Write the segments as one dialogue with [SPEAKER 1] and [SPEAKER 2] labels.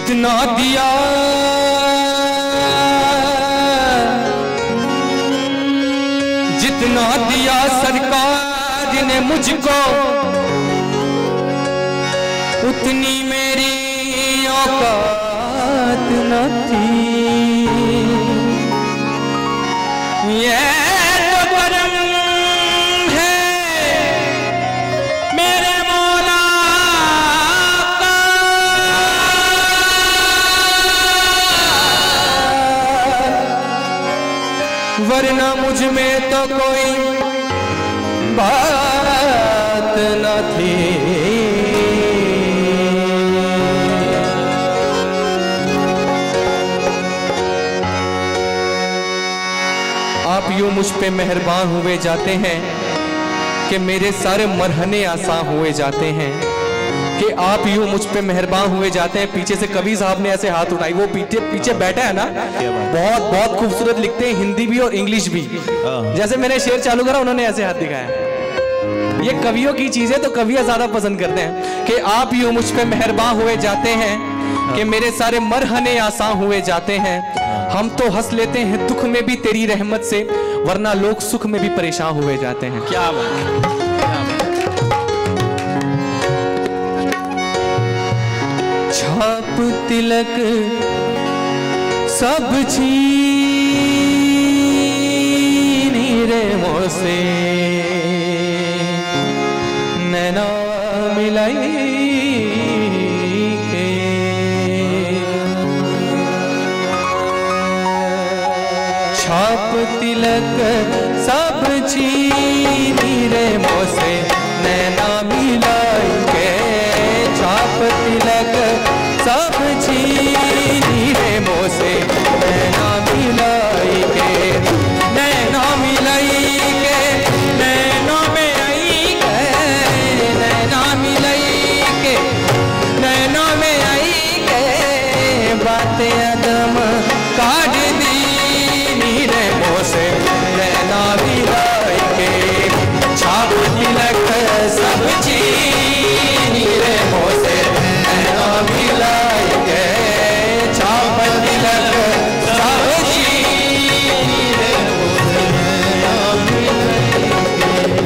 [SPEAKER 1] जितना दिया जितना दिया सरकार ने मुझको, उतनी मेरी औकात न थी। ये तो करम है मेरे मौला का, वरना मुझ में तो कोई बात न थी। आप यूं मुझ पे मेहरबान हुए जाते हैं कि मेरे सारे मरहने आसान हुए जाते हैं, कि आप यूं मुझ पे मेहरबान हुए जाते हैं। पीछे से कवि साहब ने ऐसे हाथ उठाई, वो पीछे पीछे बैठा है ना, बहुत बहुत खूबसूरत लिखते हैं, हिंदी भी और इंग्लिश भी। जैसे मैंने शेर चालू करा उन्होंने ऐसे हाथ दिखाया। ये कवियों की चीज है तो कवियां ज्यादा पसंद करते हैं कि आप यूं मुझ पे मेहरबान हुए जाते हैं कि मेरे सारे मरहने आसान हुए जाते हैं। हम तो हंस लेते हैं दुख में भी तेरी रहमत से, वरना लोग सुख में भी परेशान हुए जाते हैं। क्या बात है। छाप तिलक सब छीनी रे मोसे, नैना मिलाई के। छाप तिलक सब छीनी रे मोसे, नैना मिलाई के। छाप तिलक सब छीनी रे मोसे, नैना मिलाई के। नैना मिलाई के, नैना में आई के, नैना मिलाई के, नैना में आई के। बातें अदम काट दी रे मोसे, नैना मिलाई के। छाप तिलक सब छीनी रे मोसे, नैना मिलाई के। छाप तिलक सब छीनी रे मोसे, नैना मिलाई के।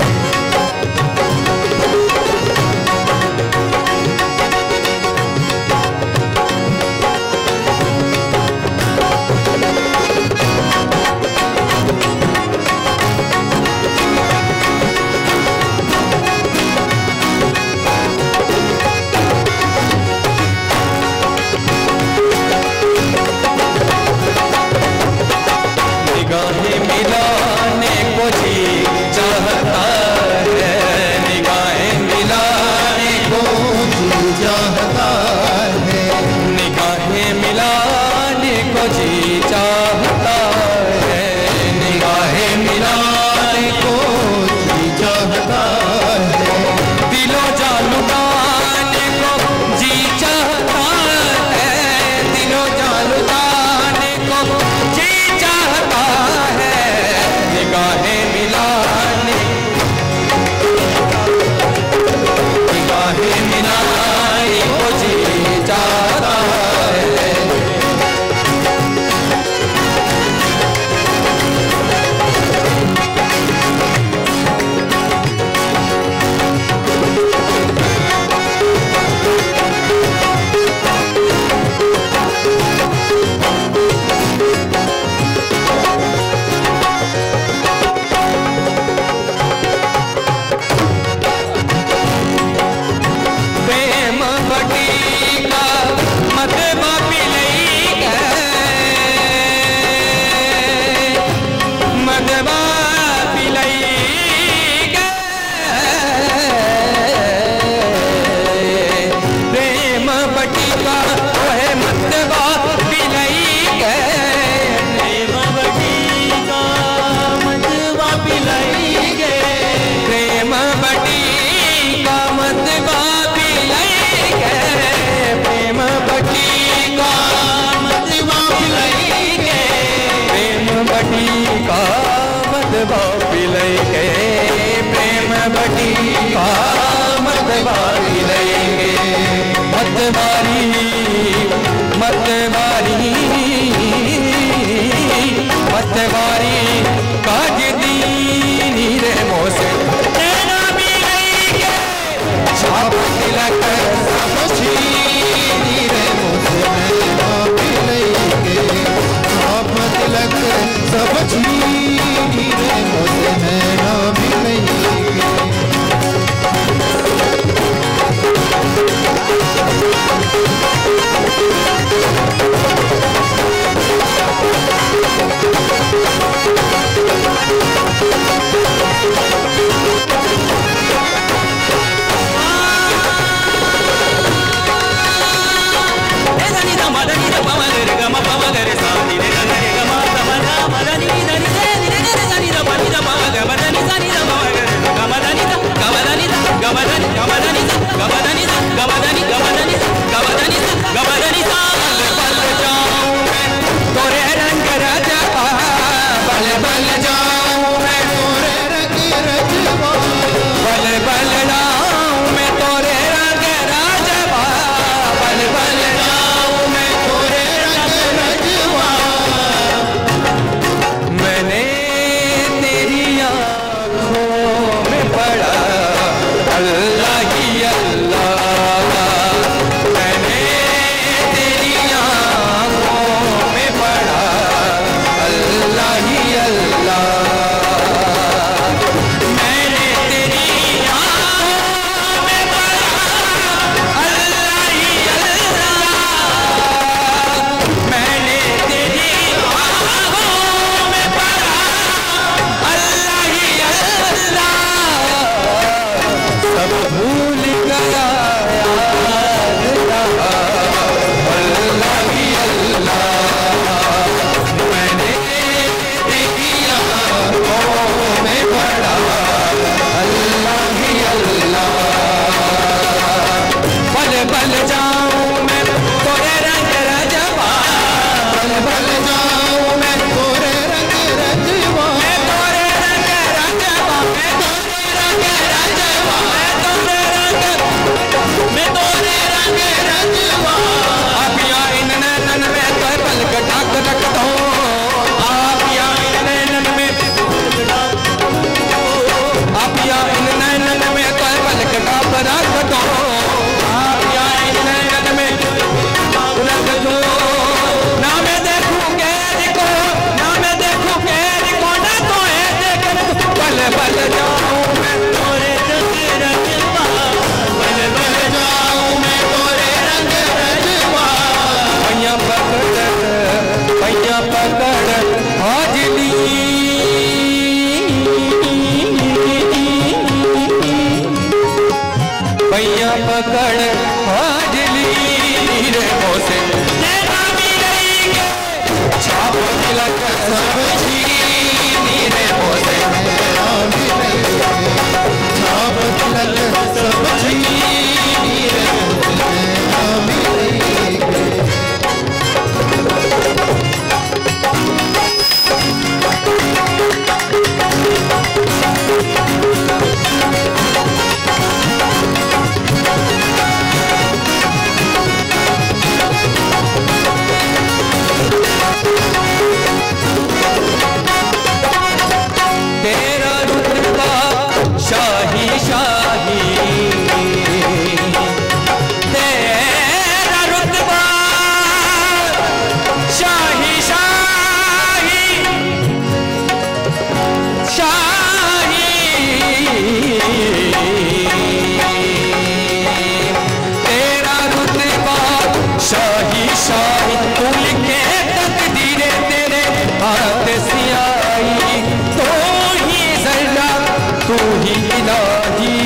[SPEAKER 1] निगाहें मिलाने को जी चाहता है, निगाहें मिलाने को जी चाहता है। निगाहें मिलाने को जी चाहता है, निगाहें मिलाने को जी चाहता है। दिलो जान लुटाने को जी चाहता है, दिलो जान लुटाने को जी चाहता है। निगाहें मिलाने, निगाहें मिलाने को जी चाहता है। प्रेम बटी का मतबा पिलई गए, मतबा पिलई गए। प्रेम बटी का वह मतबा पिलई गए, प्रेम बटी का मतबा पिलई गए। प्रेम बटी का मतबा पिलई गए, प्रेम बटी का मतबा पिलई गए। प्रेम बटी का मतबा पिलई गए, प्रेम बटी का मतबा पिलई गए। मतवारी अल्लाह ही अल्लाह। मैंने तेरी आँखों में पढ़ा अल्लाह ही अल्लाह। मैंने तेरी आँखों में पढ़ा अल्लाह ही अल्लाह। मैंने तेरी आँखों में पढ़ा अल्लाह ही अल्लाह। सब भूल गया याद रहा अल्लाह ही अल्लाह। मैंने तेरी आँखों में पढ़ा अल्लाह ही अल्लाह। पल पल जाऊं मैं तोरे रंग रजवा, पल पल जाऊं मैं तोरे रंग रजवा, मैं तोरे रंग रजवा, मैं तोरे रंग रजवा, मैं तोरे रंग रजवा। आप यहाँ इन नैनन में तो पल कटाक रख दो, आप यहाँ इन नैनन में, आप यहाँ इन नैनन में तो पल कटाक रख दो, आप यहाँ इन नैनन में रख दो। ना मैं देखूं गैर को, ना मैं देखूं गैर को, ना तो है देखने को। पल पल जाऊं मैं तोरे रंग रजवा, पल पल जाऊं मैं तोरे रंग रजवा। पैया पकड़ हाजली, पैया पकड़ हाजली रे मोसे नैना मिलेंगे छाप तिलक सब्जी रे मोसे नैना मिलेंगे छाप तिलक सब्जी रे मोसे नैना मिलेंगे। तेरा रुतबा शाही शाही, तेरा रुतबा शाही शाही शाही, तेरा रुतबा शाही शाही। तू लिखे तकदीरे तेरे हाथ से आई, तो ही जरा तू ही इलाही।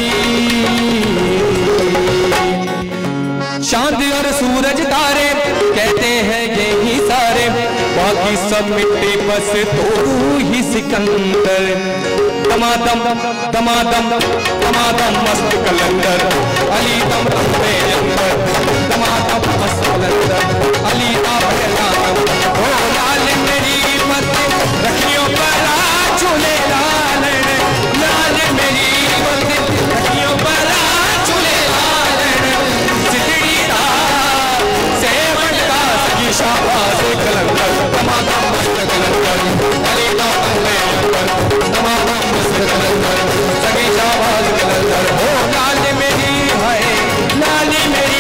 [SPEAKER 1] चांद और सूरज तारे कहते हैं यही सारे, बाकी सब मिट्टी बस तू ही सिकंदर। दमादम दमादम दमादम मस्त कलंदर, अली दम अपने अंदर, दमादम मस्त कलंदर, अली का बहलाम। ओ लाल मेरी मत रखियों पर झूले लाल, लाल मेरी मत रखियों पर झूले लाल। सितड़ी रात से बटका सगी शाबाश कलंदर, दमादम मस्त कलंदर, अली का बहले अंदर, दमादम मस्त कलंदर, सगी शाबाश कलंदर। ओ लाल मेरी है लाल मेरी।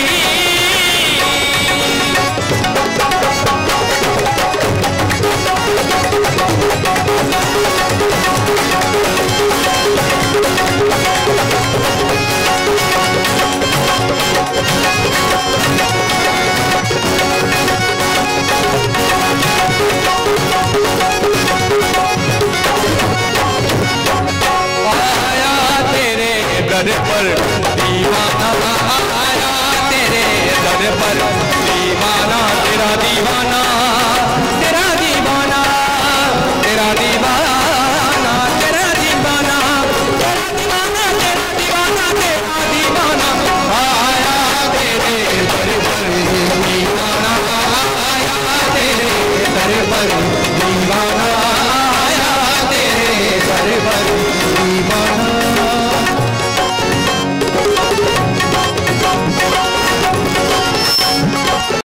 [SPEAKER 1] आया तेरे दर पर दीवाना, आया तेरे दर पर दीवाना, तेरा दीवाना